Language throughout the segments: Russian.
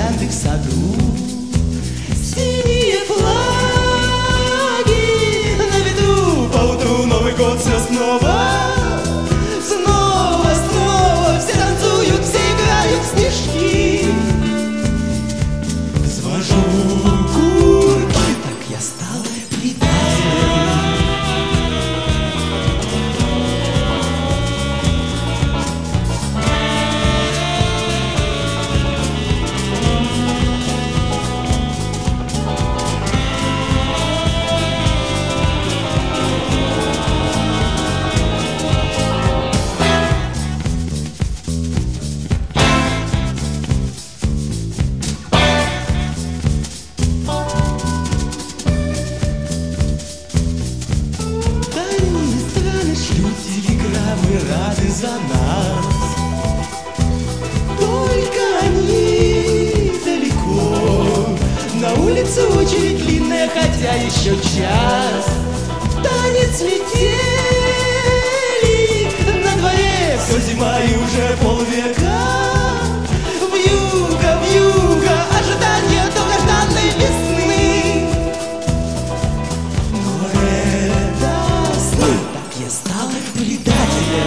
гирлянды в саду. Синие флаги на ветру, поутру Новый год все снова. Снова, снова все танцуют, все играют в снежки. Взвожу курки, так я стал предателем. Телеграммы рады за нас, только они далеко. На улице очередь длинная, хотя еще час. Танец метели, на дворе все зима и уже полвека. Вьюга, вьюга, ожидание долгожданной весны. Но это сны, так я стал предателем.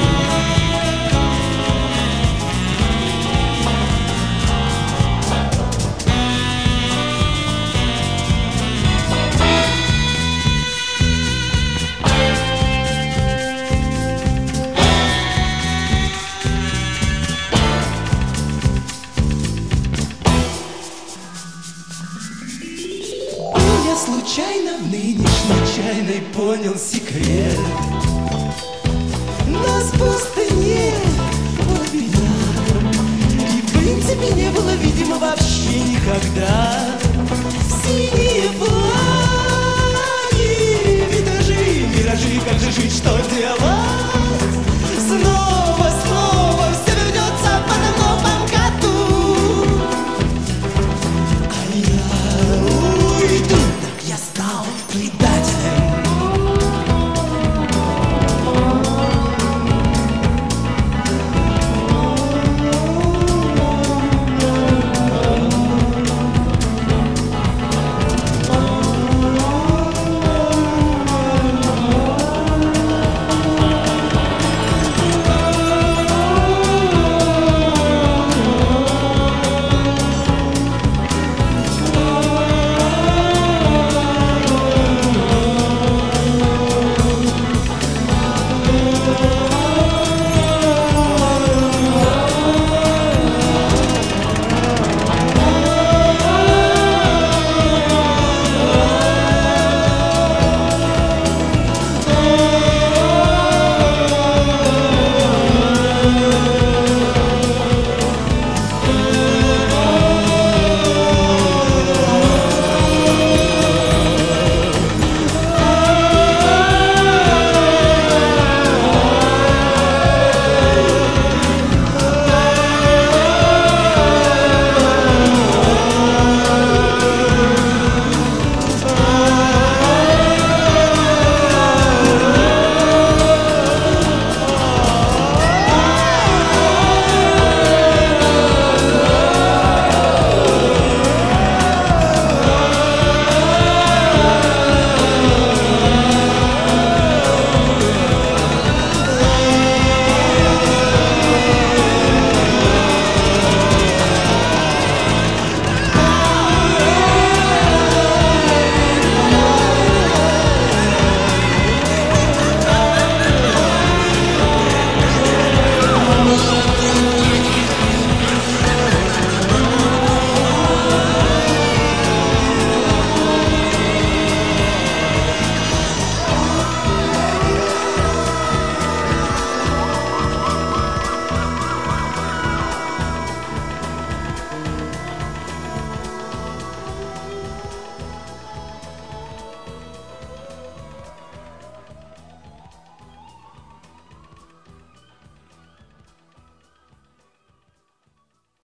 Я случайно в нынешней чайной понял секрет. Нас пусты